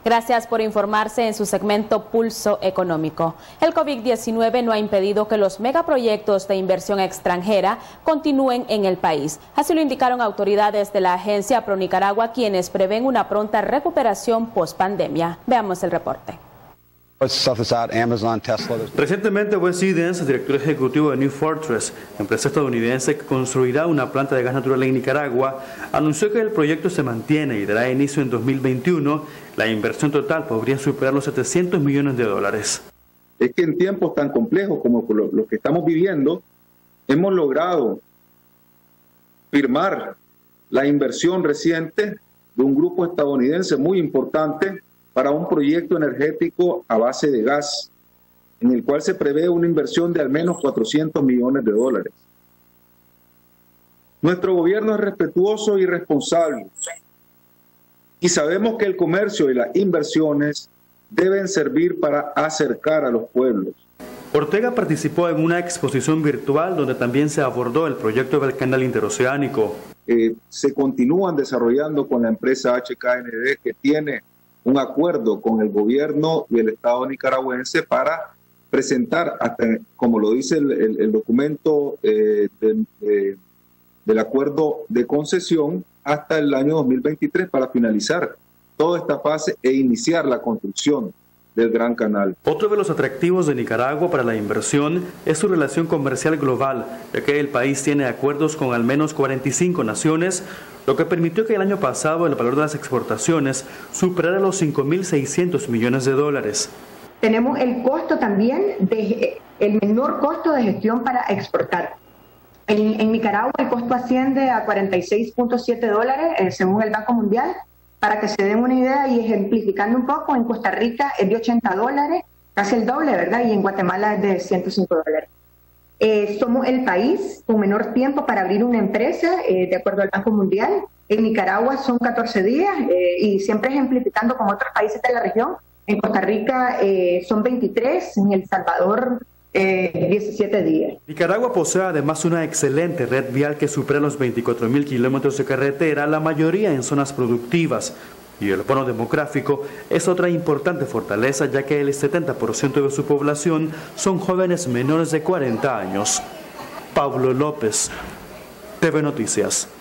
Gracias por informarse en su segmento Pulso Económico. El COVID-19 no ha impedido que los megaproyectos de inversión extranjera continúen en el país. Así lo indicaron autoridades de la agencia ProNicaragua, quienes prevén una pronta recuperación post-pandemia. Veamos el reporte. Recientemente, Wes Edens, director ejecutivo de New Fortress, empresa estadounidense que construirá una planta de gas natural en Nicaragua, anunció que el proyecto se mantiene y dará inicio en 2021. La inversión total podría superar los $700 millones. Es que en tiempos tan complejos como los que estamos viviendo, hemos logrado firmar la inversión reciente de un grupo estadounidense muy importante para un proyecto energético a base de gas, en el cual se prevé una inversión de al menos $400 millones. Nuestro gobierno es respetuoso y responsable, y sabemos que el comercio y las inversiones deben servir para acercar a los pueblos. Ortega participó en una exposición virtual donde también se abordó el proyecto del canal interoceánico. Se continúan desarrollando con la empresa HKND, que tiene un acuerdo con el gobierno y el Estado nicaragüense para presentar, hasta, como lo dice el documento del acuerdo de concesión, hasta el año 2023 para finalizar toda esta fase e iniciar la construcción del Gran Canal. Otro de los atractivos de Nicaragua para la inversión es su relación comercial global, ya que el país tiene acuerdos con al menos 45 naciones, lo que permitió que el año pasado el valor de las exportaciones superara los $5.600 millones. Tenemos el costo también, el menor costo de gestión para exportar. En Nicaragua el costo asciende a $46.7 según el Banco Mundial. Para que se den una idea y ejemplificando un poco, en Costa Rica es de $80, casi el doble, ¿verdad? Y en Guatemala es de $105. Somos el país con menor tiempo para abrir una empresa, de acuerdo al Banco Mundial. En Nicaragua son 14 días y siempre ejemplificando con otros países de la región. En Costa Rica son 23, en El Salvador 17 días. Nicaragua posee además una excelente red vial que supera los 24.000 kilómetros de carretera, la mayoría en zonas productivas. Y el bono demográfico es otra importante fortaleza, ya que el 70% de su población son jóvenes menores de 40 años. Pablo López, TV Noticias.